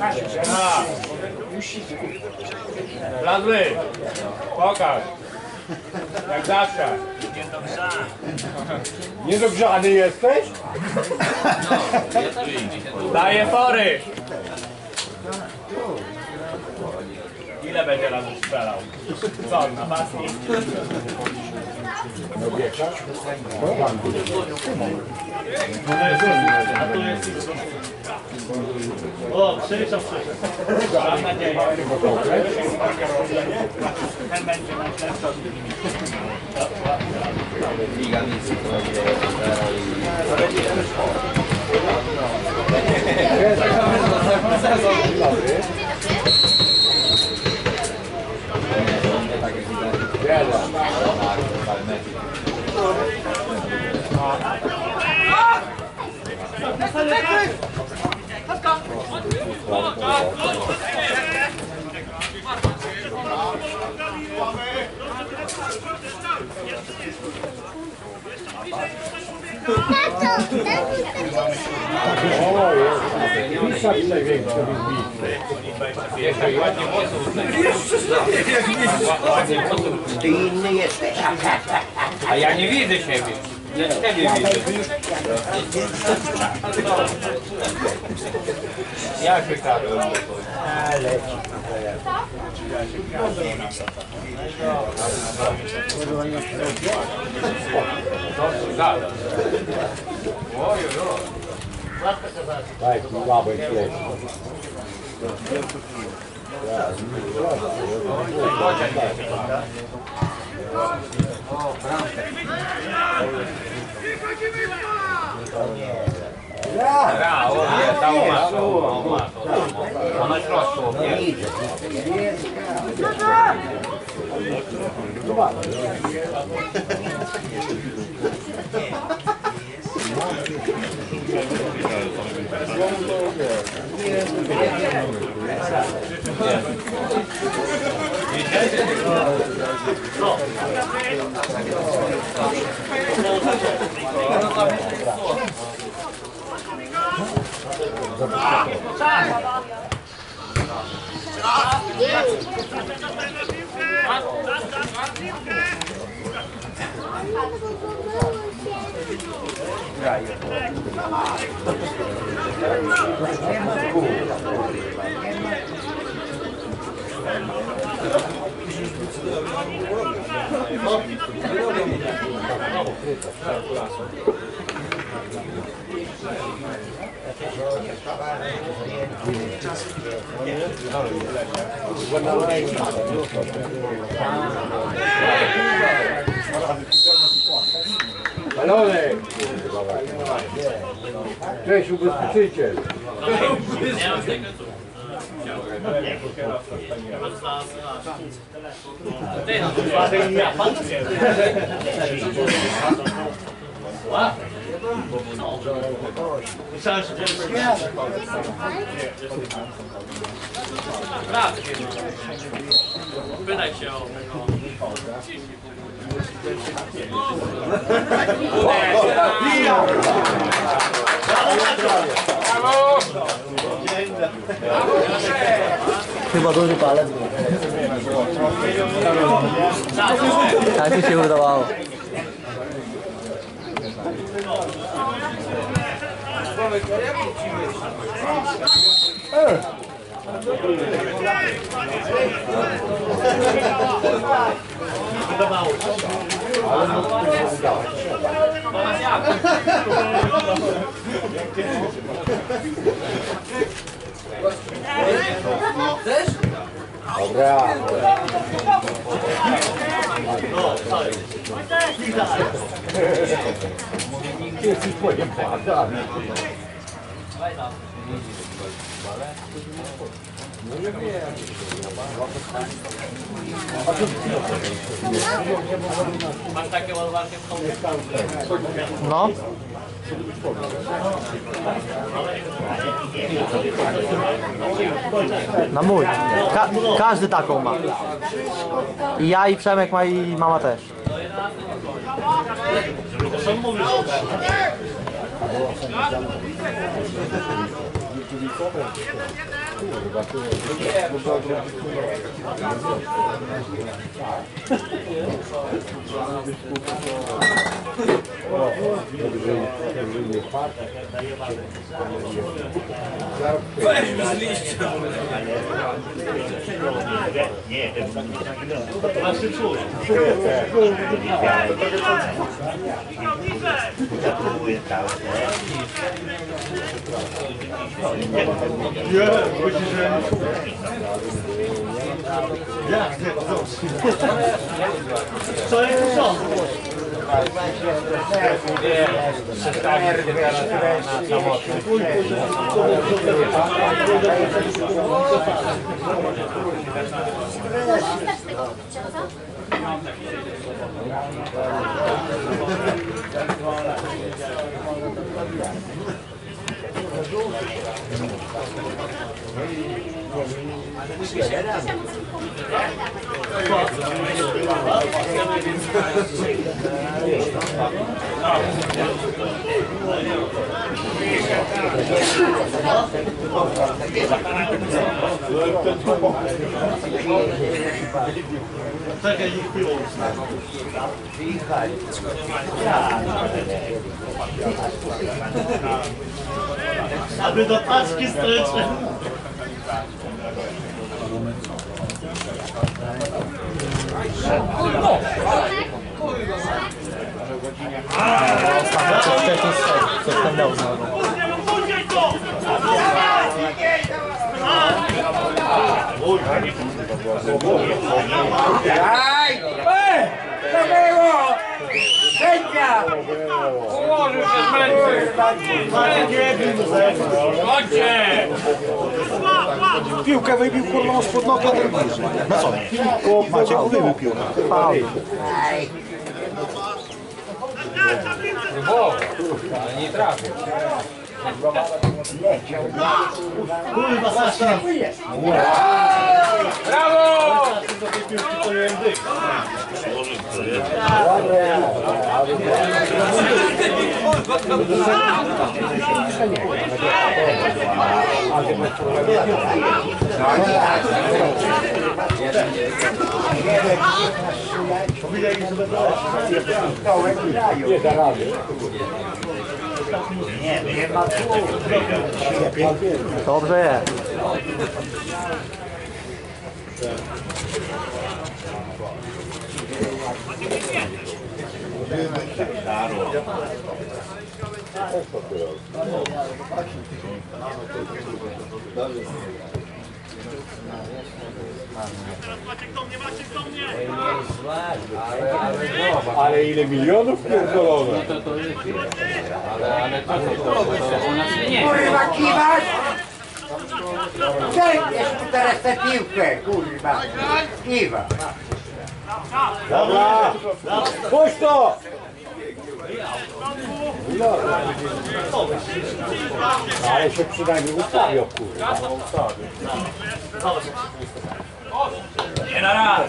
Bladły, pokaż. Jak zawsze. Niedogrzany jesteś? Daję fory. Ile będzie razy strzelał? Co, napastnik? O, Krzysztof przyszedł. Mam nadzieję. Ten będzie najlepszy od nimi. Liga Misji Ty inny jesteś. A ja nie widzę siebie. Ja ciebie widzę. Jak wykazał? Daj, łabek jest. Ona środku. Balonek! Cześć, ubezpieczyciel! Myślałem, że pytaj się o tego. Chyba duży palec był. Tak mi się udawało. Podobało się. Dobra! Jesteś pojebany. No nie wiem. Masz takie ładowarki w kołku? No. Na mój. Każdy taką ma. I ja, i Przemek ma, i mama też. Kurwa, tu Aby do paczki stryczne. Coś wcześniej coś tam dał znowu. Aj! Co było? Sędzia! Ułożył się zmęczył! Chodźcie! Piłkę wybił kurwa spod nogi, a ten bliżej. No co? Maciek wybił piłkę. Faul. Ale nie trafił. Kurwa, Sasza. Brawo! nie da rady. Dobrze jest. Ale ile milionów pierdolone. Ale to u nas nie. Kurwa kiwasz! Przejdziesz tu teraz tę piłkę, kurwa! Kiwa! Dobra! Puść to! No. Ale się przynajmniej ustawił, kurwa. Nie na raz!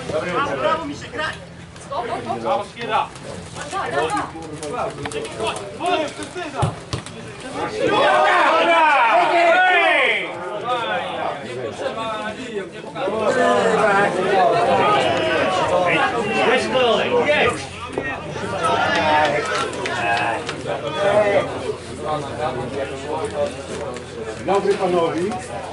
Weź kolej, jedź! Dobry panowi.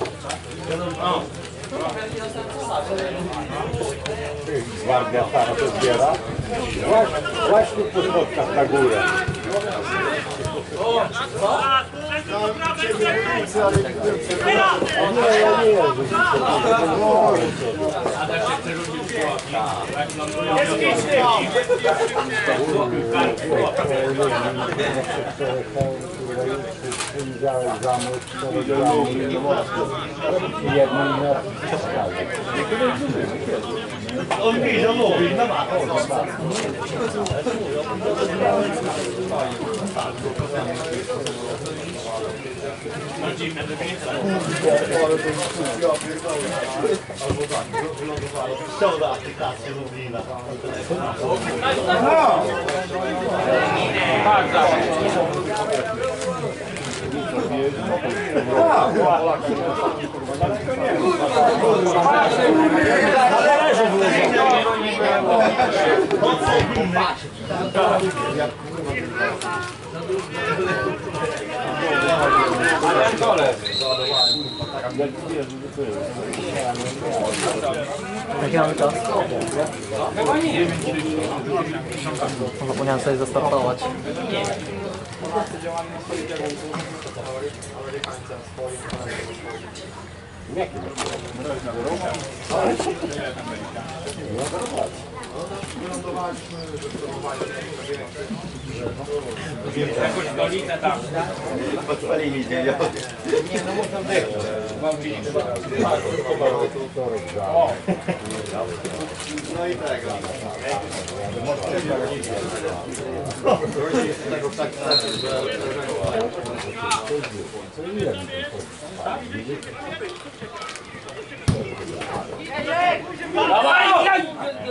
Gwardia stara to zbiera. Właśnie po schodkach na górę. Nie, ja nie jeżdżę. On widział, mówi, na ma. Chciał do aplikacji Lublina. Tak, tak. Jaki mamy czas? Chyba nie. Zapomniałem sobie zastartować. Jakąś dolinę tam. Dawaj!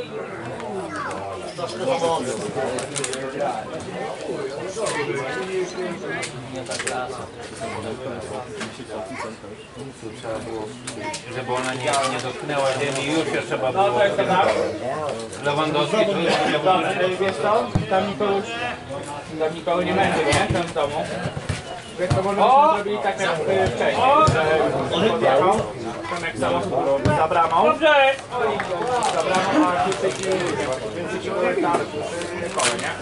Żeby ona nie dotknęła ziemi, już się trzeba było. Lewandowski to już wiesz co? Tam nikogo nie będzie, nie? Tam w domu. Wiesz co, może byśmy zrobili tak jak wcześniej, że podjechał Tomek samochód za bramą. Dobrze! Za bramą, a tutaj więc tam kole, nie?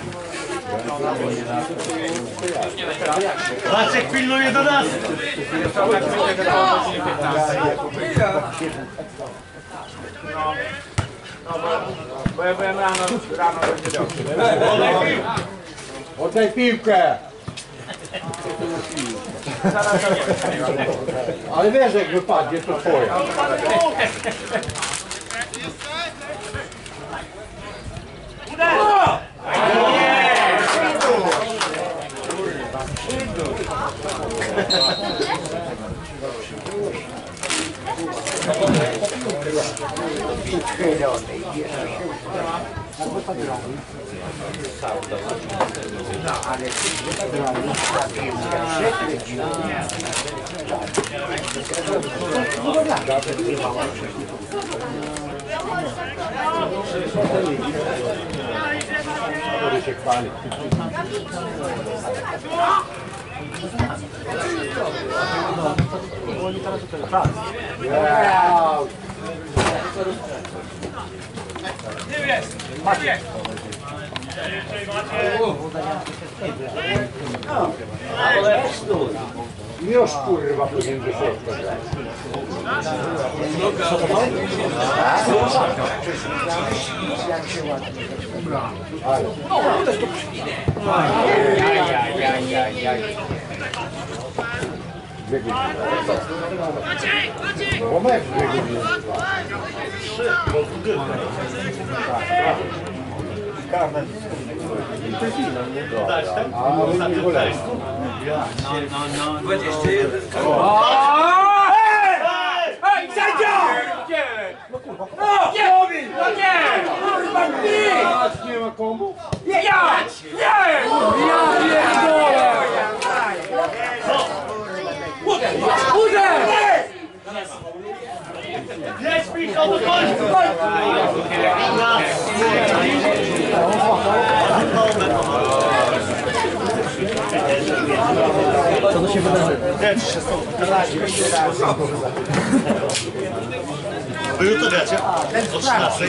Maciek pilnuje do nas! Tak myślę, że to godzinie 15. No, bo ja byłem rano będzie dobrze. Oddaj piłkę! Ale wiesz, jak wypadnie, to twoja. Się chwali. Już kurwa powinien do środka grać. Bo mecz biegnie. Karnet. A nie bolej. Ej, sędzia! No, nie! No nie! Kurwa, nie! Nie ma komu? Nie! Ja pierdolę! Uderz! Jedź Michał do końca! Co tu się wydarzy? Wy jutro gracie? O 13.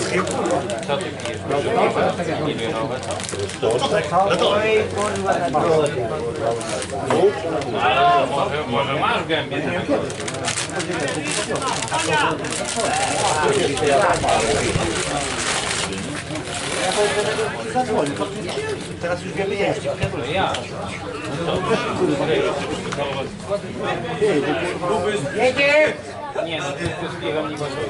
Co tak? No to... Może masz gębie. Teraz już wiemy jest. Ja. Jedzie! Nie, no ty wszystkiego nie gotuję.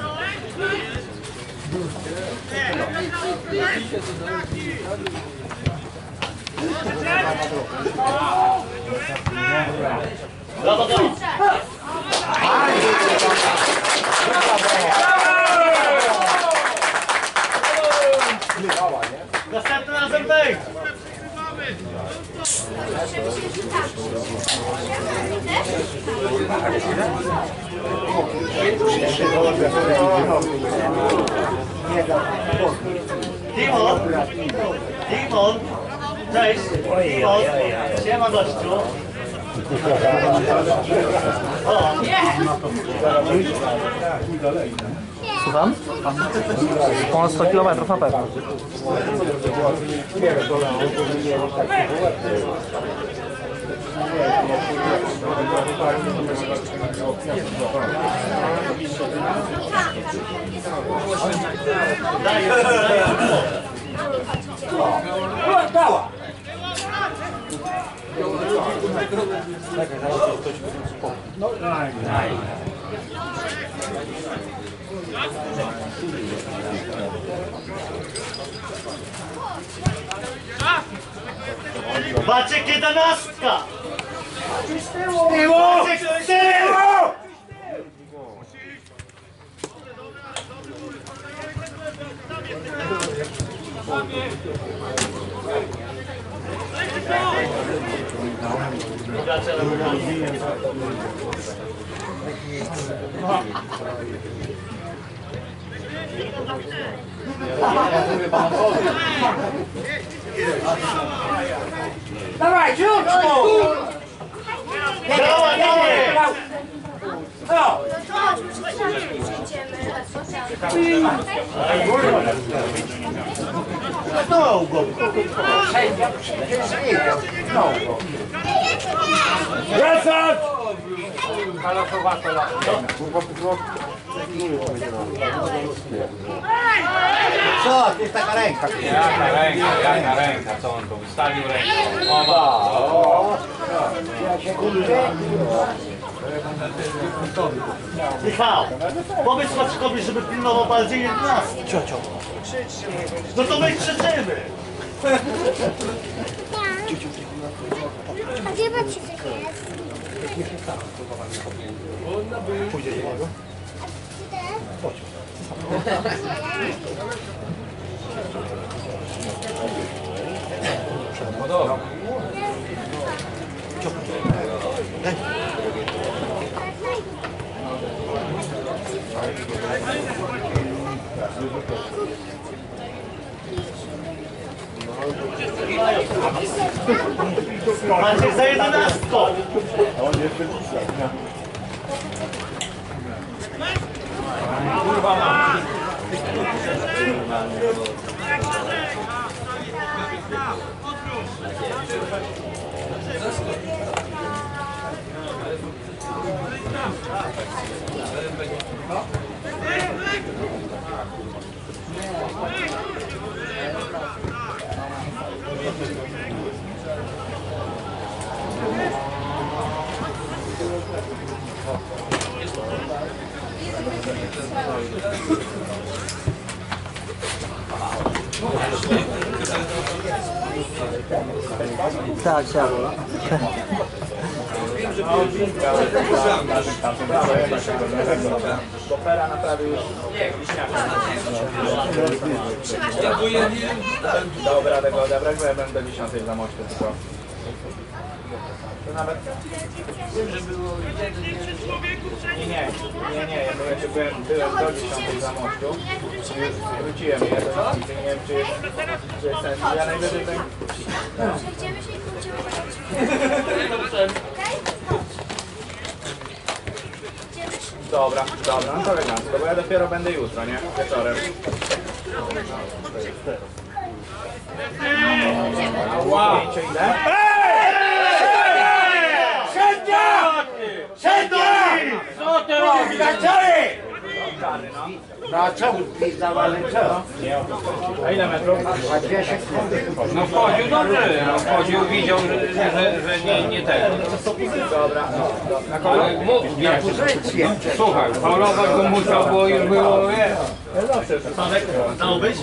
Brawo, brawo! Następnym razem wej! Timon! Timon! Cześć! Timon! Siema gościu! O! Słucham? Ponad 100 km na pewno. Maciek 11! Maciek 4! Dawaj, rzuć mu! Dawaj, dawaj! No! No go! Sędzia przecież wiedział. No go! Wracać! Co? To jest taka ręka. Jaka ręka, co on tu wystawił rękę? O, Ja się kurczę. Michał, powiedz Maćkowi, żeby pilnował bardziej 11. Ciocio. No to my krzyczymy. A gdzie Maciek jest? Pójdzie do niego. podobno. Maciek za 11. Kurwa ma. Tak, tak. Kopera naprawił już dałby radę go odebrać, bo ja będę 10 za moście tylko. To nawet... Nie, bo ja się byłem do 10 za mościu. Już wróciłem je, to nie wiem czy jest sens. Ja najwyżej będę... Przejdziemy się i pójdziemy. Dobra, no to elegancko, bo ja dopiero będę jutro, nie? Wieczorem. Wow! Ile? Sędzia! Sędzia! Co ty robisz? No a co zawalę, co? A ile metrów? A 2 sekundy. No wchodził dobrze, no wchodził, widział, że nie ten. Dobra, na kogo? Słuchaj, faulować go musiał, bo już było, Dałbyś?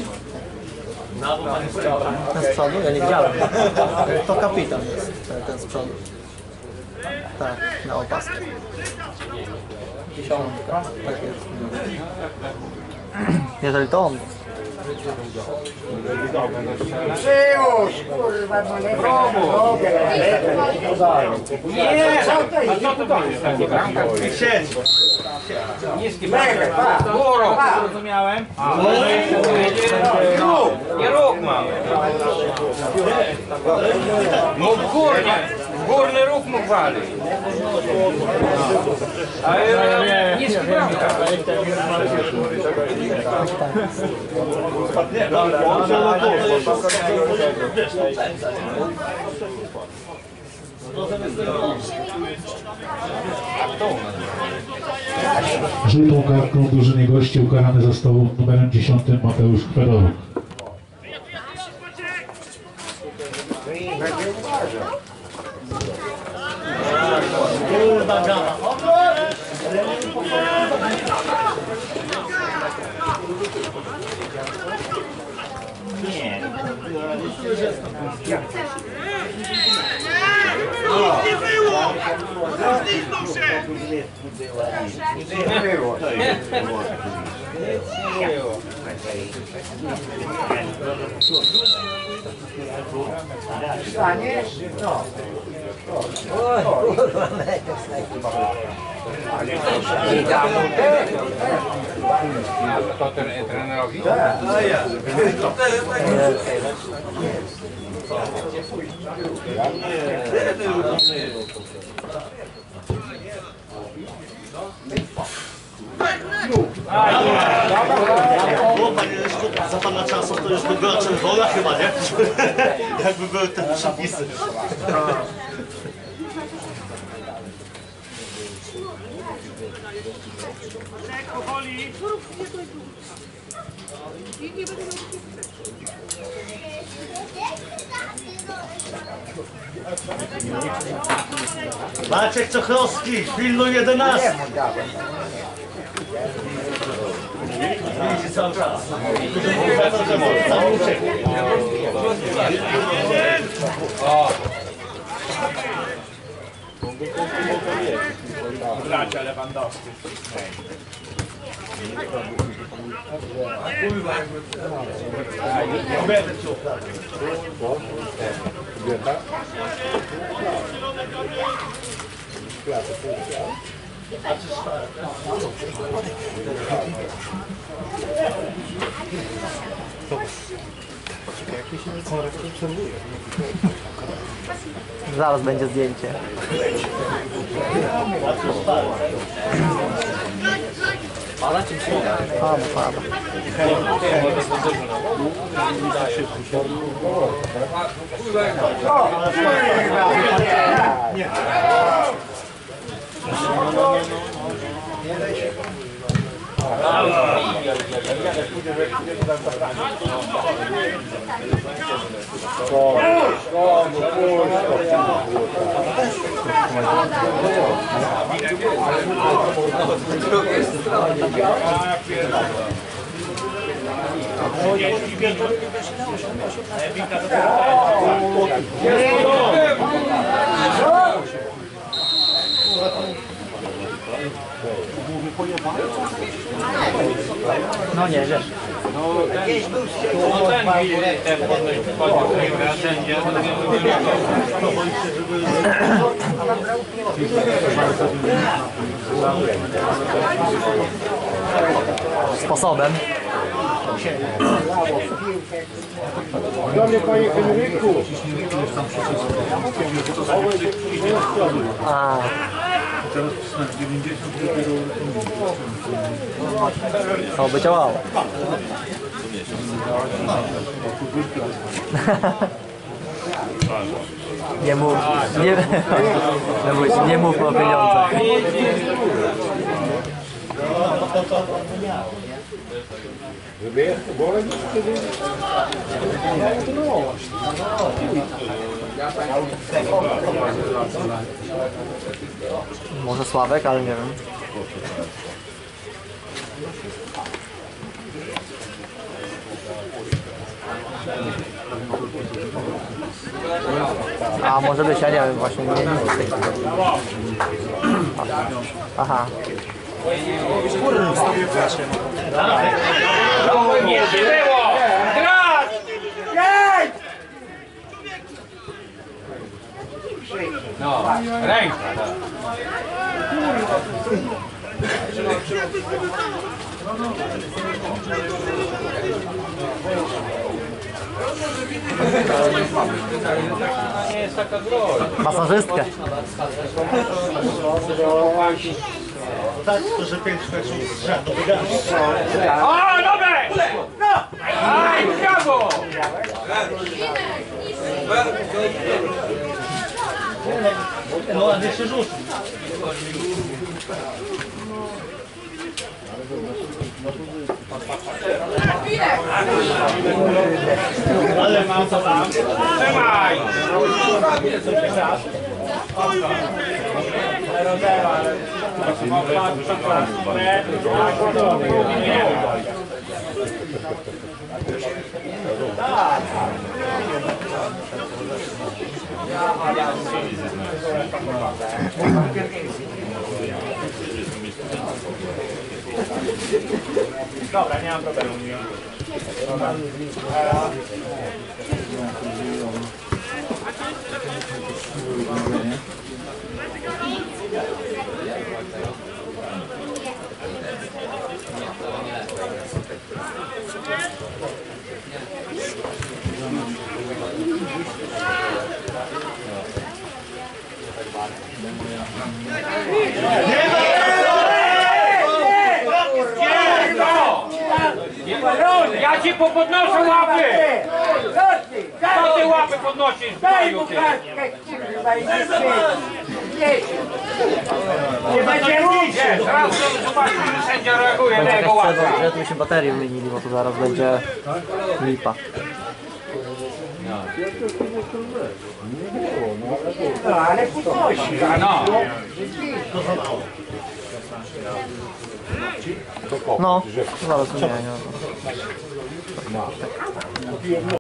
Ten z przodu? Ja nie widziałem. To kapitan jest, ten z przodu. Tak, na opaskę. 10. Tak jest. Jeżeli to on. Przyłóż, kurwa, no nie Nie! A co to jest takie bramka? Siedź! Niski bramka. Górą! Zrozumiałem. Nie ruch mamy. Mógł górny ruch mógł walić. Ale niski bramka. Żółtą kartką drużyny gości ukarany został numerem 10 Mateusz Chwedoruk. Kurwa gama. Nie było! Zliznął się! staniesz? No. I dam mu tego. To trenerowi? Było panie Leszku, za pana czasów to już by była czerwona chyba, nie? Jakby były te przepisy. Maciek Czochrowski, pilnuj 11. Widzi cały czas. Bracia Lewandowski. Zaraz będzie zdjęcie. Pada czy się? Pada. No nie, wiesz. Ten podnoś wchodził, sędzia, Sposobem. Do mnie, panie Henryku. A. Oby działało. Nie mów, nie mów o pieniądzach. Może Sławek, ale nie wiem. A może być, ja nie wiem, właśnie nie wiem. Aha. nie było! No, ręka, tak. Nie jest taka groźna. Masażystkę. Tak, to że 5 meczów z rzędu wygrałem. O, dobre! No! Aj, brawo! No ładnie się rzuci. Ale mam to tam. Trzymaj! Dobra, nie mam problemu. Ja ci popodnoszę łapy! Co ty łapy podnosisz? Daj mu kartkę, kurwa, i nie będzie mówić! Wiesz, raz zobaczysz, że sędzia reaguje na jego łapy. Że tu się baterię wymienili, bo to zaraz będzie lipa. No, ale podnosi. No. No, zaraz wymienię.